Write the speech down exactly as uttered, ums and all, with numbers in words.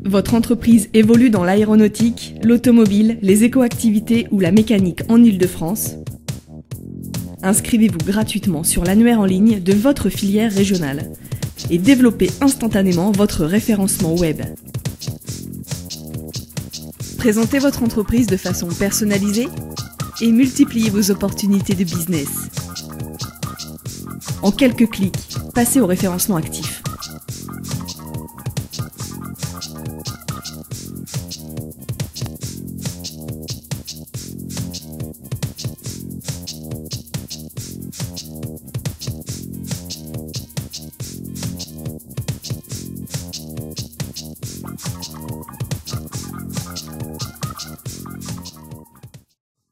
Votre entreprise évolue dans l'aéronautique, l'automobile, les écoactivités ou la mécanique en Île-de-France? Inscrivez-vous gratuitement sur l'annuaire en ligne de votre filière régionale et développez instantanément votre référencement web. Présentez votre entreprise de façon personnalisée et multipliez vos opportunités de business. En quelques clics, passez au référencement actif.